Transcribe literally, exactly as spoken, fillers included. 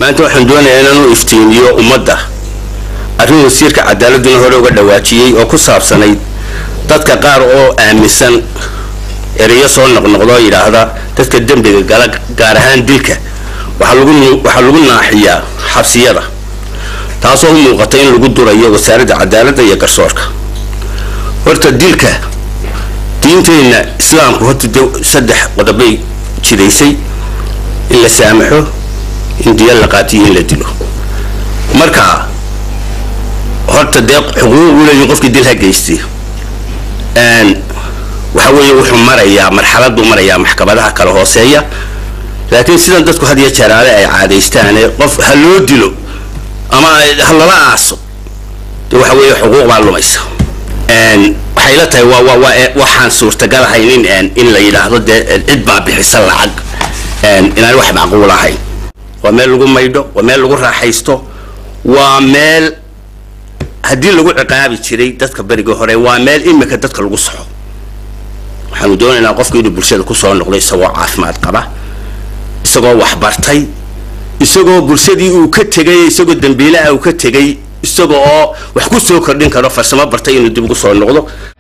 maanta waxaan doonayaa inaan u iftiimiyo ummadda arrin wasiirka cadaaladuna hore uga dhawaajiyay oo ku saabsanayd dadka qaar oo aaminsan erayo soo noqnoqdo yiraahda dadka dambiga gala gaar ahaan dilka waxa lagu waxa lagu naaxiyaa xabsiyada taasoo u muuqata in lagu durayo wasaaradda cadaaladda iyo garsoorka horta dilka diinteena islaamku horta saddex qodobay jireysay in la saamaxo in diya la qaatiyo in la dilo marka horta deeq xuquuq u leeyahay qofkii dil ha geystay aan waxa weeye wuxuu marayaa marxalad uu marayaa maxkamadaha kala hooseeya laakiin sidan dadku had iyo jeer ay caadaystaan qof ha loo dilo ama ha lala aaso waxa weeye xuquuq baa lumaysa aan waxay la tahay waa waa waxaan suurtagal ahayn in in la yiraahdo cid baa bixisa lacag aan inaan wax macquul ahayn waa meel lagu maydho waa meel lagu raaxaysto waa meel hadii lagu ciqaabi jiray dadka bariga hore waa meel imika dadka lagu saxo waxaanu doonaynaa qofkii inuu bulshada ku soo noqdo isagoo caafimaad qaba isagoo wax bartay isagoo bulshadii uu ka tagay isagoo dambiile ah uu ka tagay isagoo wax ku soo kordhin karo farsamo bartay inuu dib ugu soo noqdo